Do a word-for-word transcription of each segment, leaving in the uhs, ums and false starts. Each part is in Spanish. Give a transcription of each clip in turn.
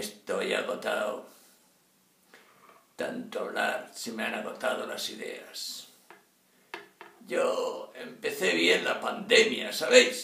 Estoy agotado. Tanto hablar, se me han agotado las ideas. Yo empecé bien la pandemia, ¿sabéis?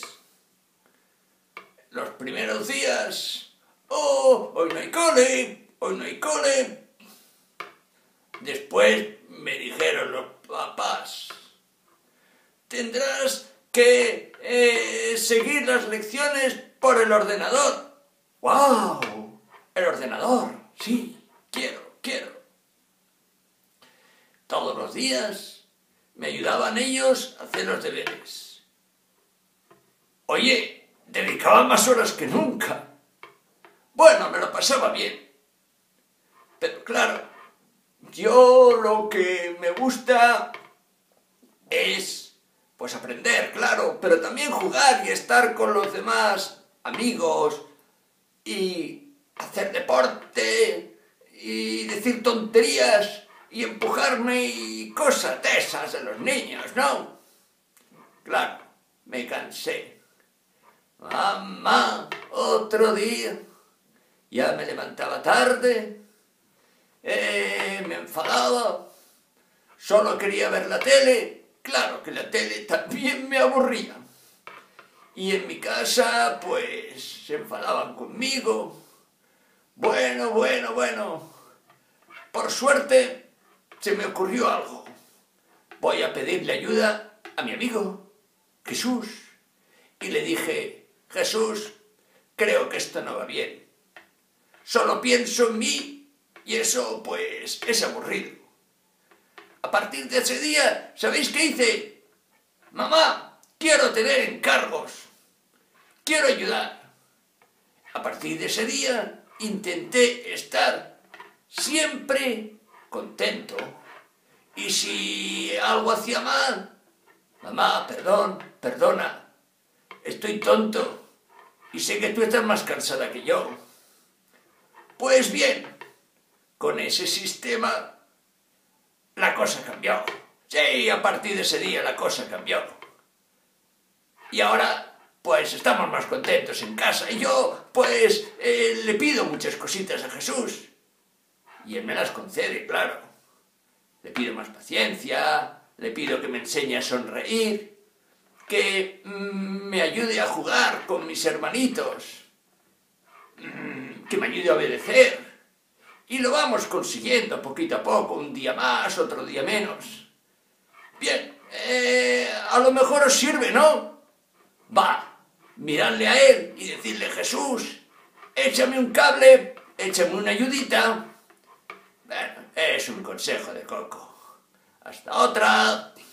Los primeros días, oh, hoy no hay cole, hoy no hay cole. Después me dijeron los papás, tendrás que eh, seguir las lecciones por el ordenador. ¡Wow! El ordenador, sí, quiero, quiero. Todos los días me ayudaban ellos a hacer los deberes. Oye, dedicaba más horas que nunca. Bueno, me lo pasaba bien. Pero claro, yo lo que me gusta es, pues aprender, claro, pero también jugar y estar con los demás amigos y hacer deporte y decir tonterías y empujarme y cosas de esas de los niños, ¿no? Claro, me cansé. Mamá, otro día. Ya me levantaba tarde, eh, me enfadaba, solo quería ver la tele. Claro que la tele también me aburría. Y en mi casa, pues, se enfadaban conmigo. Bueno, bueno, bueno. Por suerte, se me ocurrió algo. Voy a pedirle ayuda a mi amigo, Jesús. Y le dije, Jesús, creo que esto no va bien. Solo pienso en mí y eso, pues, es aburrido. A partir de ese día, ¿sabéis qué hice? Mamá, quiero tener encargos. Quiero ayudar. A partir de ese día, intenté estar siempre contento. Y si algo hacía mal, mamá, perdón, perdona, estoy tonto y sé que tú estás más cansada que yo. Pues bien, con ese sistema la cosa cambió. Sí, a partir de ese día la cosa cambió. Y ahora, pues estamos más contentos en casa. Y yo, pues, eh, le pido muchas cositas a Jesús. Y Él me las concede, claro. Le pido más paciencia, le pido que me enseñe a sonreír, que mmm, me ayude a jugar con mis hermanitos, mmm, que me ayude a obedecer. Y lo vamos consiguiendo poquito a poco, un día más, otro día menos. Bien, eh, a lo mejor os sirve, ¿no? Va, mirarle a Él y decirle, Jesús, échame un cable, échame una ayudita. Bueno, es un consejo de Coco. Hasta otra.